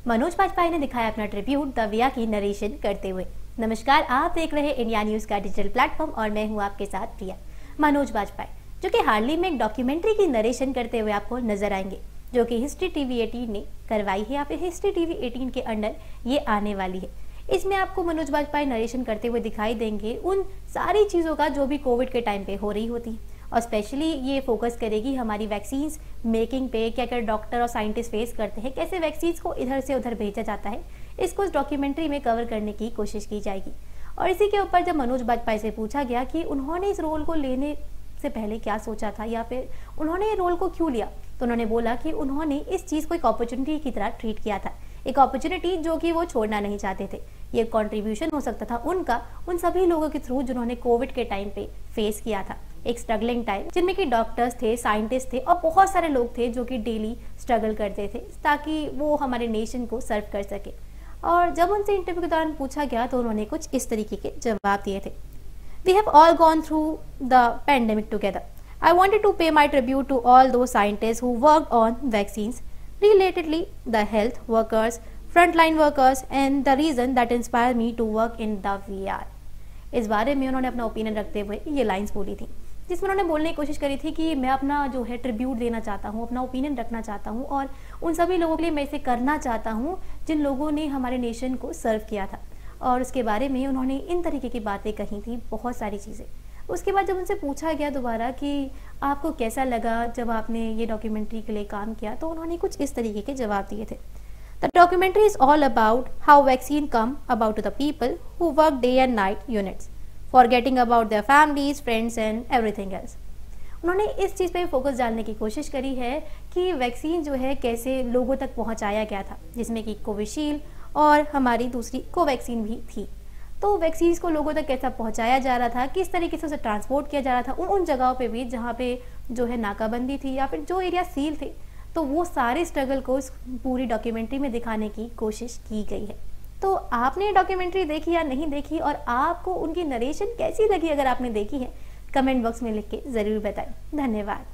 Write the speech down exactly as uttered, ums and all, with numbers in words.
मनोज बाजपेयी ने दिखाया अपना ट्रिब्यूट द विया की नरेशन करते हुए। नमस्कार, आप देख रहे हैं इंडिया न्यूज का डिजिटल प्लेटफॉर्म और मैं हूं आपके साथ प्रिया। मनोज बाजपेयी जो कि हाल ही में एक डॉक्यूमेंट्री की नरेशन करते हुए आपको नजर आएंगे, जो कि हिस्ट्री टीवी अठारह ने करवाई है या फिर हिस्ट्री टीवी अठारह के अंडर ये आने वाली है। इसमें आपको मनोज बाजपेयी नरेशन करते हुए दिखाई देंगे उन सारी चीज़ों का जो भी कोविड के टाइम पे हो रही होती है, और स्पेशली ये फोकस करेगी हमारी वैक्सीन्स मेकिंग पे, क्या क्या डॉक्टर और साइंटिस्ट फेस करते हैं, कैसे वैक्सीन्स को इधर से उधर भेजा जाता है, इसको इस डॉक्यूमेंट्री में कवर करने की कोशिश की जाएगी। और इसी के ऊपर जब मनोज बाजपेयी से पूछा गया कि उन्होंने इस रोल को लेने से पहले क्या सोचा था या फिर उन्होंने ये रोल को क्यों लिया, तो उन्होंने बोला कि उन्होंने इस चीज़ को एक अपॉर्चुनिटी की तरह ट्रीट किया था, एक अपॉर्चुनिटी जो कि वो छोड़ना नहीं चाहते थे। ये कंट्रीब्यूशन हो सकता था उनका उन सभी लोगों के थ्रू जिन्होंने कोविड के टाइम पे फेस किया था, एक स्ट्रगलिंग टाइम जिनमें कि डॉक्टर्स थे, साइंटिस्ट थे और बहुत सारे लोग थे जो कि डेली स्ट्रगल करते थे ताकि वो हमारे नेशन को सर्व कर सके। और जब उनसे इंटरव्यू के दौरान पूछा गया तो उन्होंने कुछ इस तरीके के जवाब दिए थे। We have all gone through the pandemic together. I wanted to pay my tribute to all those scientists who worked on vaccines, relatedly the health workers, frontline workers and the reason that inspired me to work in the V R। इस बारे में उन्होंने अपना opinion रखते हुए ये lines बोली थी, जिसमें उन्होंने बोलने की कोशिश करी थी कि मैं अपना जो है ट्रिब्यूट देना चाहता हूँ, अपना ओपिनियन रखना चाहता हूँ और उन सभी लोगों के लिए मैं इसे करना चाहता हूँ जिन लोगों ने हमारे नेशन को सर्व किया था। और उसके बारे में उन्होंने इन तरीके की बातें कही थी, बहुत सारी चीज़ें। उसके बाद जब उनसे पूछा गया दोबारा कि आपको कैसा लगा जब आपने ये डॉक्यूमेंट्री के लिए काम किया, तो उन्होंने कुछ इस तरीके के जवाब दिए थे। The documentary is all about how vaccine come about to the people who work day and night units, forgetting about their families, friends and everything else। उन्होंने इस चीज़ पे फोकस डालने की कोशिश करी है कि वैक्सीन जो है कैसे लोगों तक पहुंचाया गया था, जिसमें कि कोविशील्ड और हमारी दूसरी कोवैक्सीन भी थी। तो वैक्सीन को लोगों तक कैसा पहुंचाया जा रहा था, किस तरीके से उसे ट्रांसपोर्ट किया जा रहा था उन उन जगहों पे भी जहाँ पे जो है नाकाबंदी थी या फिर जो एरिया सील थे, तो वो सारे स्ट्रगल को इस पूरी डॉक्यूमेंट्री में दिखाने की कोशिश की गई है। तो आपने डॉक्यूमेंट्री देखी या नहीं देखी और आपको उनकी नरेशन कैसी लगी, अगर आपने देखी है कमेंट बॉक्स में लिख के ज़रूर बताएं। धन्यवाद।